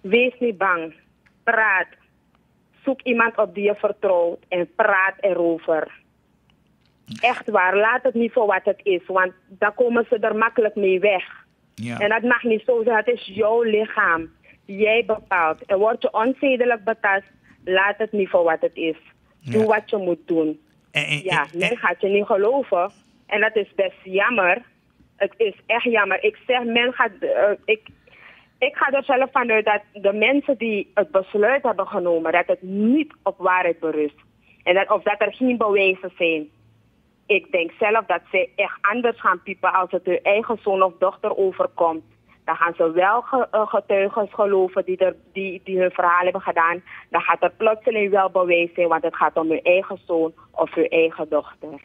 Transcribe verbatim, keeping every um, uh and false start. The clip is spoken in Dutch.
Wees niet bang. Praat. Zoek iemand op die je vertrouwt en praat erover. Echt waar, laat het niet voor wat het is, want dan komen ze er makkelijk mee weg. Ja. En dat mag niet zo zijn, het is jouw lichaam. Jij bepaalt. En word je onzedelijk betast, laat het niet voor wat het is. Doe Ja. wat je moet doen. En, en, Ja, en- men gaat je niet geloven. En dat is best jammer. Het is echt jammer. Ik zeg, men gaat... Uh, ik, ik ga er zelf vanuit dat de mensen die het besluit hebben genomen, dat het niet op waarheid berust. En dat, of dat er geen bewijzen zijn. Ik denk zelf dat zij echt anders gaan piepen als het hun eigen zoon of dochter overkomt. Dan gaan ze wel ge, uh, getuigen geloven die, er, die, die hun verhaal hebben gedaan. Dan gaat er plotseling wel bewijs zijn, want het gaat om hun eigen zoon of hun eigen dochter.